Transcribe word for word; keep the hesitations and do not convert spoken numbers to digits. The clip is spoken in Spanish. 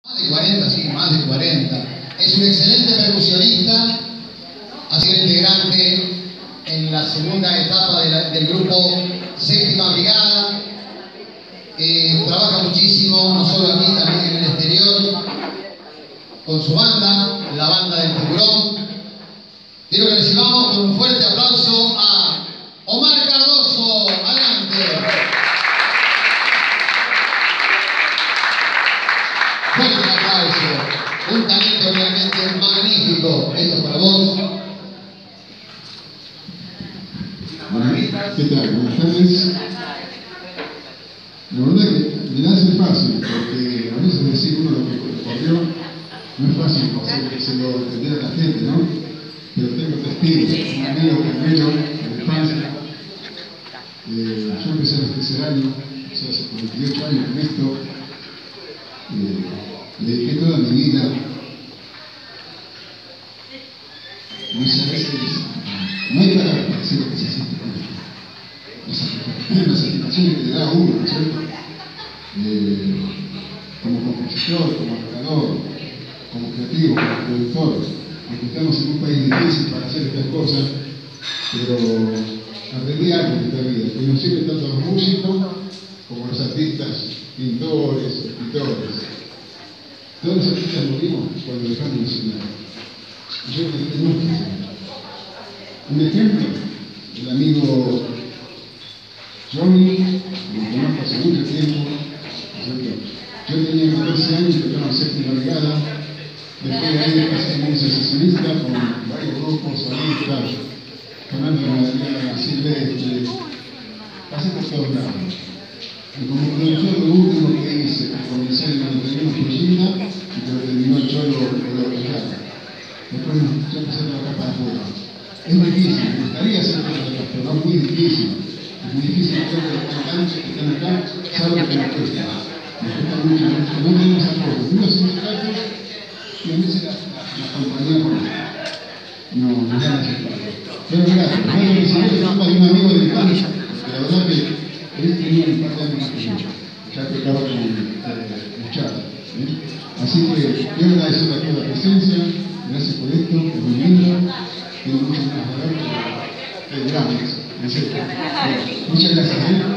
Más de cuarenta, sí, más de cuarenta. Es un excelente percusionista, ha sido integrante en la segunda etapa de la, del grupo Séptima Brigada. Eh, trabaja muchísimo, no solo aquí, también en el exterior, con su banda, la banda del Tiburón. Quiero que recibamos con un fuerte aplauso a Omar Cardoso. Adelante. Fuerte aplauso. Un talento realmente magnífico. Esto es para vos. ¿Qué tal? Buenas tardes. La verdad que me la hace fácil, porque a veces decir uno lo que ocurrió no es fácil hacer que se lo entendiera la gente, ¿no? Pero tengo testigos, un amigo Carmelo, de infancia. Eh, yo empecé a los tercer año, o sea, hace cuarenta y ocho años con esto. Eh, le dediqué toda mi vida. Muchas veces no hay palabras para decir lo que se siente con esto. Las satisfacciones que le da a uno, ¿no es cierto? Eh, como compositor, como creador, como creativo, como productor, aunque estamos en un país difícil para hacer estas cosas, pero aprendí algo en esta vida, que nos sirve tanto a los músicos como a los artistas, pintores, escritores. Todos los artistas morimos cuando dejamos de enseñar. Yo creo que tenemos que enseñar. Un ejemplo, el amigo Johnny, que me conozco hace mucho tiempo. Yo tenía catorce años, tocaba en Séptima Brigada. Después de ahí empecé como un secesionista con varios grupos, solistas, sonando en la Madriana Silvestre. Pasé por todos lados. Y como productor, lo último que hice, que comencé en el noventa y uno fue Linda, y que lo terminó el Cholo de la Brigada. Después yo empecé a trabajar para afuera. Es muy difícil, me gustaría hacer cosas acá, pero es muy difícil. Es muy difícil que los cantantes que están acá saben lo que nos cuesta. Nos cuesta mucho, no tenemos apoyo. Unos sindicatos y a veces la, la, la compañía no nos dan ese espacio. Pero gracias, bueno, me salió el tema de un amigo de infancia, porque la verdad que él tenía un par de años más que yo, ya tocaba con eh, muchachos. ¿eh? Así que quiero agradecer a toda la presencia, gracias por esto, es muy lindo, tengo mucho más valor que el Grammys. Muchas gracias. ¿eh?